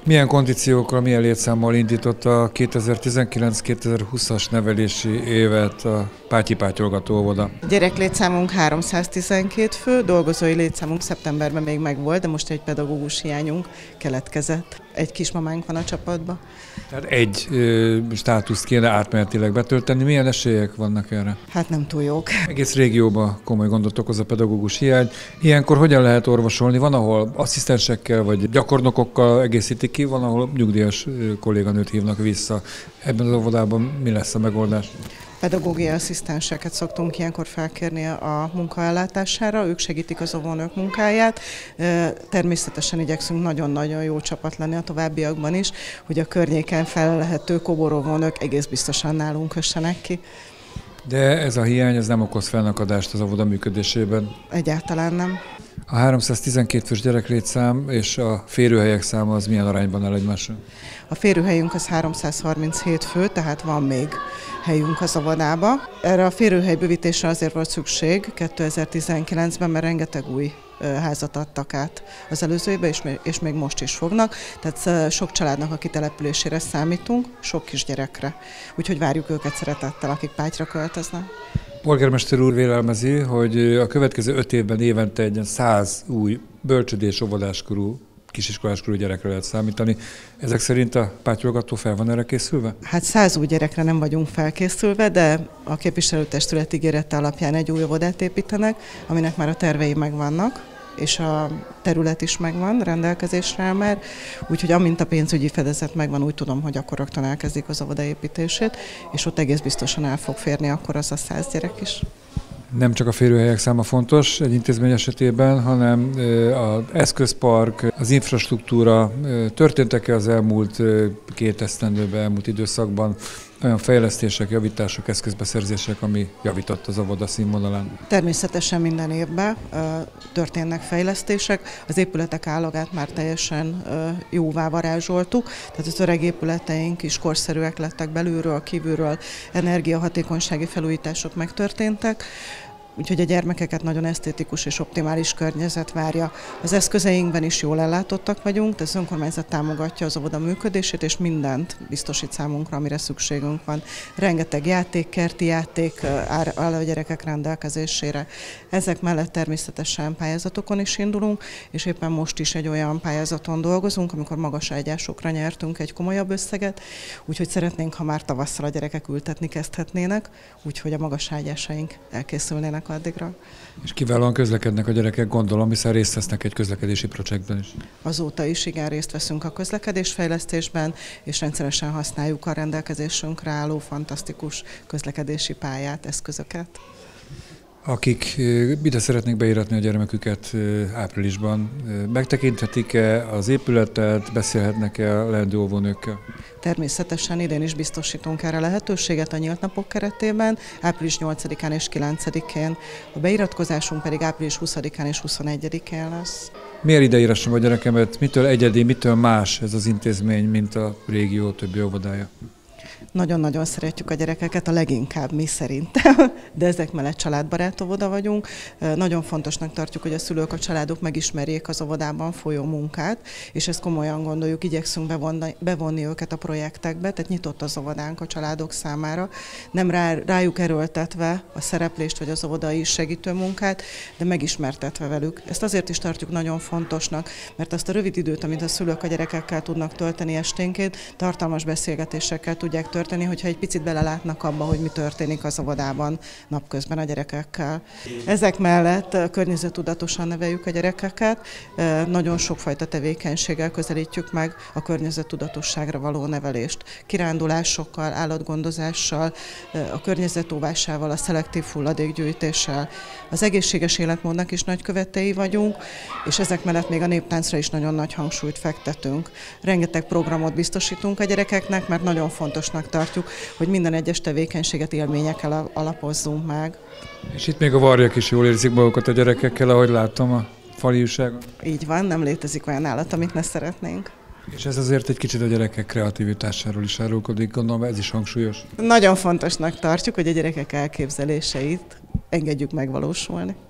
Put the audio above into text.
Milyen kondíciókkal, milyen létszámmal indította a 2019-2020-as nevelési évet a Pátyi-Pátyolgató óvoda? Gyereklétszámunk 312 fő, dolgozói létszámunk szeptemberben még megvolt, de most egy pedagógus hiányunk keletkezett. Egy kismamánk van a csapatban. Tehát egy státuszt kéne átmenetileg betölteni. Milyen esélyek vannak erre? Hát nem túl jók. Egész régióban komoly gondot okoz a pedagógus hiány. Ilyenkor hogyan lehet orvosolni? Van, ahol asszisztensekkel vagy gyakornokokkal egészítik ki, van, ahol nyugdíjas kolléganőt hívnak vissza. Ebben az óvodában mi lesz a megoldás? Pedagógiai asszisztenseket szoktunk ilyenkor felkérni a munkaellátására, ők segítik az óvónők munkáját. Természetesen igyekszünk nagyon-nagyon jó csapat lenni a továbbiakban is, hogy a környéken felelhető kóboróvónők egész biztosan nálunk kössenek ki. De ez a hiány ez nem okoz fennakadást az óvoda működésében? Egyáltalán nem. A 312 fős gyereklétszám és a férőhelyek száma az milyen arányban áll egymással? A férőhelyünk az 337 fő, tehát van még helyünk az óvodába. Erre a férőhely bővítésre azért volt szükség 2019-ben, mert rengeteg új házat adtak át az előző évben, és még most is fognak. Tehát sok családnak a kitelepülésére számítunk, sok kisgyerekre. Úgyhogy várjuk őket szeretettel, akik Pátyra költöznek. Polgármester úr vélelmezi, hogy a következő 5 évben évente egy 100 új bölcsödés óvodáskorú, kisiskoláskorú gyerekre lehet számítani. Ezek szerint a Pátyolgató fel van erre készülve? Hát 100 új gyerekre nem vagyunk felkészülve, de a képviselőtestület ígérete alapján egy új óvodát építenek, aminek már a tervei megvannak, és a terület is megvan rendelkezésre már, úgyhogy amint a pénzügyi fedezet megvan, úgy tudom, hogy akkor rögtön elkezdik az óvoda építését, és ott egész biztosan el fog férni akkor az a 100 gyerek is. Nem csak a férőhelyek száma fontos egy intézmény esetében, hanem az eszközpark, az infrastruktúra. Történtek-e az elmúlt 2 esztendőben, elmúlt időszakban olyan fejlesztések, javítások, eszközbeszerzések, ami javított az óvoda színvonalán? Természetesen minden évben történnek fejlesztések. Az épületek állagát már teljesen jóvá varázsoltuk, tehát az öreg épületeink is korszerűek lettek belülről, kívülről, energiahatékonysági felújítások megtörténtek. Úgyhogy a gyermekeket nagyon esztétikus és optimális környezet várja. Az eszközeinkben is jól ellátottak vagyunk, de az önkormányzat támogatja az óvoda működését, és mindent biztosít számunkra, amire szükségünk van. Rengeteg játék, kerti játék áll a gyerekek rendelkezésére. Ezek mellett természetesen pályázatokon is indulunk, és éppen most is egy olyan pályázaton dolgozunk, amikor magas ágyásokra nyertünk egy komolyabb összeget, úgyhogy szeretnénk, ha már tavasszal a gyerekek ültetni kezdhetnének, úgyhogy a magas ágyásaink elkészülnének addigra. És kiválóan közlekednek a gyerekek, gondolom, hiszen részt vesznek egy közlekedési projektben is. Azóta is igen részt veszünk a közlekedésfejlesztésben, és rendszeresen használjuk a rendelkezésünkre álló fantasztikus közlekedési pályát, eszközöket. Akik ide szeretnék beíratni a gyermeküket áprilisban, megtekinthetik-e az épületet, beszélhetnek-e a leendő óvónőkkel? Természetesen idén is biztosítunk erre lehetőséget a nyílt napok keretében, április 8-án és 9-én. A beiratkozásunk pedig április 20-án és 21-én lesz. Miért ide írassam a gyerekemet? Mitől egyedi, mitől más ez az intézmény, mint a régió többi óvodája? Nagyon-nagyon szeretjük a gyerekeket, a leginkább mi szerintem, de ezek mellett családbarát óvoda vagyunk. Nagyon fontosnak tartjuk, hogy a szülők, a családok megismerjék az óvodában folyó munkát, és ezt komolyan gondoljuk, igyekszünk bevonni őket a projektekbe, tehát nyitott az óvodánk a családok számára, nem rájuk erőltetve a szereplést vagy az óvodai segítő munkát, de megismertetve velük. Ezt azért is tartjuk nagyon fontosnak, mert azt a rövid időt, amit a szülők a gyerekekkel tudnak tölteni esténként, tartalmas beszélgetésekkel tudják történni, hogyha egy picit belelátnak abba, hogy mi történik az óvodában napközben a gyerekekkel. Ezek mellett környezettudatosan neveljük a gyerekeket, nagyon sokfajta tevékenységgel közelítjük meg a környezettudatosságra való nevelést. Kirándulásokkal, állatgondozással, a környezetóvásával, a szelektív hulladékgyűjtéssel. Az egészséges életmódnak is nagy követői vagyunk, és ezek mellett még a néptáncra is nagyon nagy hangsúlyt fektetünk. Rengeteg programot biztosítunk a gyerekeknek, mert nagyon fontosnak tartjuk, hogy minden egyes tevékenységet élményekkel alapozzunk meg. És itt még a varjak is jól érzik magukat a gyerekekkel, ahogy látom a fali újságon. Így van, nem létezik olyan állat, amit ne szeretnénk. És ez azért egy kicsit a gyerekek kreativitásáról is árulkodik, gondolom ez is hangsúlyos. Nagyon fontosnak tartjuk, hogy a gyerekek elképzeléseit engedjük megvalósulni.